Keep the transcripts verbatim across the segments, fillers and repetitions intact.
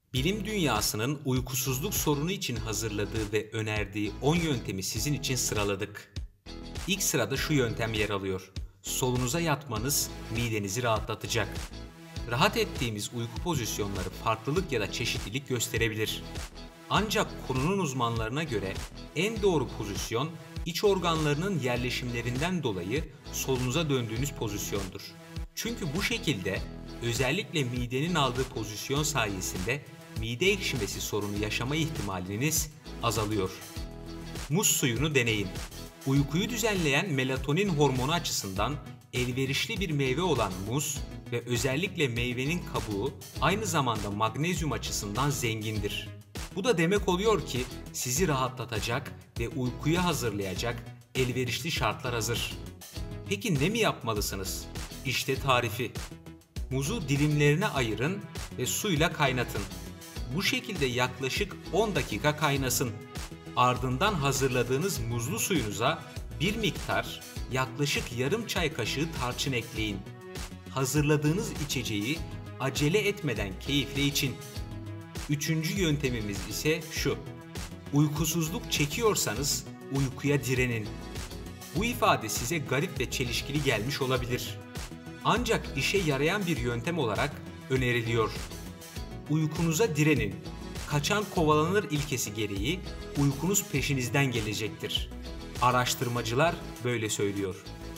Bilim dünyasının uykusuzluk sorunu için hazırladığı ve önerdiği on yöntemi sizin için sıraladık. İlk sırada şu yöntem yer alıyor. Solunuza yatmanız midenizi rahatlatacak. Rahat ettiğimiz uyku pozisyonları farklılık ya da çeşitlilik gösterebilir. Ancak konunun uzmanlarına göre en doğru pozisyon iç organlarının yerleşimlerinden dolayı solunuza döndüğünüz pozisyondur. Çünkü bu şekilde özellikle midenin aldığı pozisyon sayesinde mide ekşimesi sorunu yaşama ihtimaliniz azalıyor. Muz suyunu deneyin. Uykuyu düzenleyen melatonin hormonu açısından elverişli bir meyve olan muz ve özellikle meyvenin kabuğu aynı zamanda magnezyum açısından zengindir. Bu da demek oluyor ki sizi rahatlatacak ve uykuya hazırlayacak elverişli şartlar hazır. Peki ne mi yapmalısınız? İşte tarifi. Muzu dilimlerine ayırın ve suyla kaynatın. Bu şekilde yaklaşık on dakika kaynasın. Ardından hazırladığınız muzlu suyunuza bir miktar yaklaşık yarım çay kaşığı tarçın ekleyin. Hazırladığınız içeceği acele etmeden keyifle için. Üçüncü yöntemimiz ise şu. Uykusuzluk çekiyorsanız uykuya direnin. Bu ifade size garip ve çelişkili gelmiş olabilir. Ancak işe yarayan bir yöntem olarak öneriliyor. Uykunuza direnin. Kaçan kovalanır ilkesi gereği uykunuz peşinizden gelecektir. Araştırmacılar böyle söylüyor.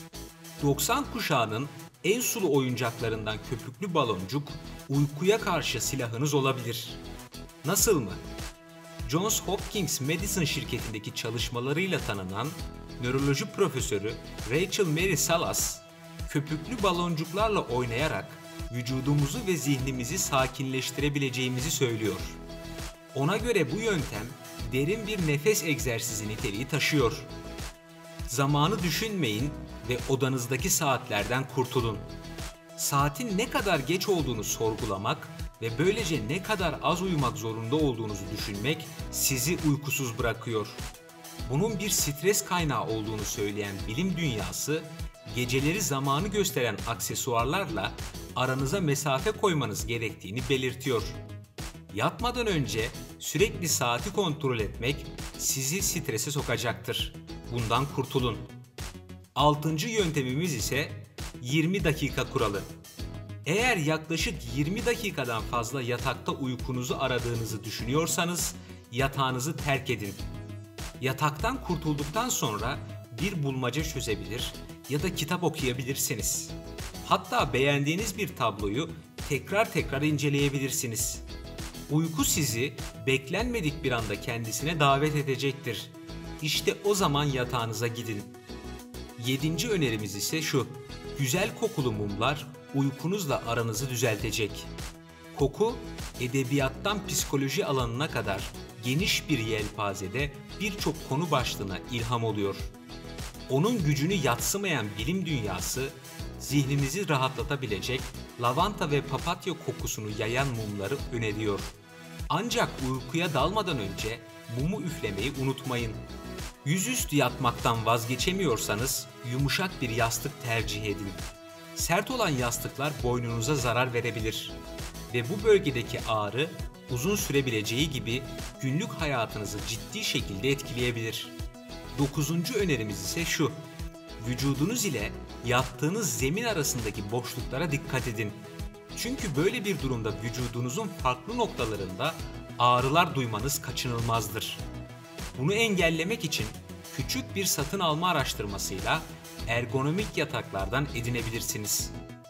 doksan kuşağının en sulu oyuncaklarından köpüklü baloncuk uykuya karşı silahınız olabilir. Nasıl mı? Johns Hopkins Medicine şirketindeki çalışmalarıyla tanınan nöroloji profesörü Rachel Mary Salas, köpüklü baloncuklarla oynayarak vücudumuzu ve zihnimizi sakinleştirebileceğimizi söylüyor. Ona göre bu yöntem derin bir nefes egzersizi niteliği taşıyor. Zamanı düşünmeyin ve odanızdaki saatlerden kurtulun. Saatin ne kadar geç olduğunu sorgulamak ve böylece ne kadar az uyumak zorunda olduğunuzu düşünmek sizi uykusuz bırakıyor. Bunun bir stres kaynağı olduğunu söyleyen bilim dünyası, geceleri zamanı gösteren aksesuarlarla aranıza mesafe koymanız gerektiğini belirtiyor. Yatmadan önce sürekli saati kontrol etmek sizi strese sokacaktır. Bundan kurtulun. Altıncı yöntemimiz ise yirmi dakika kuralı. Eğer yaklaşık yirmi dakikadan fazla yatakta uykunuzu aradığınızı düşünüyorsanız yatağınızı terk edin. Yataktan kurtulduktan sonra bir bulmaca çözebilir ya da kitap okuyabilirsiniz. Hatta beğendiğiniz bir tabloyu tekrar tekrar inceleyebilirsiniz. Uyku sizi beklenmedik bir anda kendisine davet edecektir. İşte o zaman yatağınıza gidin. Yedinci önerimiz ise şu. Güzel kokulu mumlar uykunuzla aranızı düzeltecek. Koku, edebiyattan psikoloji alanına kadar geniş bir yelpazede birçok konu başlığına ilham oluyor. Onun gücünü yadsımayan bilim dünyası, zihninizi rahatlatabilecek lavanta ve papatya kokusunu yayan mumları öneriyor. Ancak uykuya dalmadan önce mumu üflemeyi unutmayın. Yüzüstü yatmaktan vazgeçemiyorsanız yumuşak bir yastık tercih edin. Sert olan yastıklar boynunuza zarar verebilir ve bu bölgedeki ağrı uzun sürebileceği gibi günlük hayatınızı ciddi şekilde etkileyebilir. Dokuzuncu önerimiz ise şu. Vücudunuz ile yattığınız zemin arasındaki boşluklara dikkat edin. Çünkü böyle bir durumda vücudunuzun farklı noktalarında ağrılar duymanız kaçınılmazdır. Bunu engellemek için küçük bir satın alma araştırmasıyla ergonomik yataklardan edinebilirsiniz.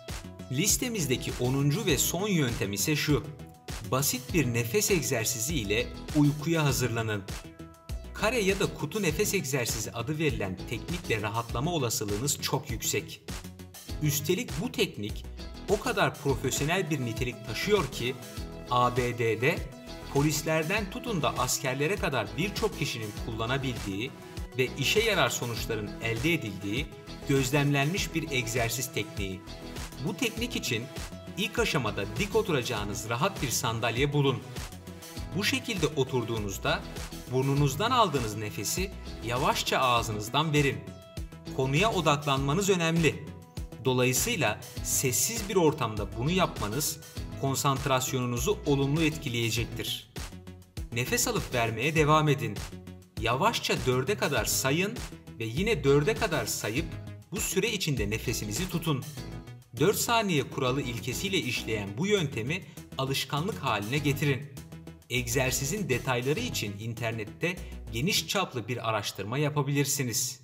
Listemizdeki onuncu ve son yöntem ise şu. Basit bir nefes egzersizi ile uykuya hazırlanın. Kare ya da kutu nefes egzersizi adı verilen teknikle rahatlama olasılığınız çok yüksek. Üstelik bu teknik o kadar profesyonel bir nitelik taşıyor ki A B D'de polislerden tutun da askerlere kadar birçok kişinin kullanabildiği ve işe yarar sonuçların elde edildiği gözlemlenmiş bir egzersiz tekniği. Bu teknik için ilk aşamada dik oturacağınız rahat bir sandalye bulun. Bu şekilde oturduğunuzda burnunuzdan aldığınız nefesi yavaşça ağzınızdan verin. Konuya odaklanmanız önemli. Dolayısıyla sessiz bir ortamda bunu yapmanız konsantrasyonunuzu olumlu etkileyecektir. Nefes alıp vermeye devam edin. Yavaşça dörde kadar sayın ve yine dörde kadar sayıp bu süre içinde nefesinizi tutun. dört saniye kuralı ilkesiyle işleyen bu yöntemi alışkanlık haline getirin. Egzersizin detayları için internette geniş çaplı bir araştırma yapabilirsiniz.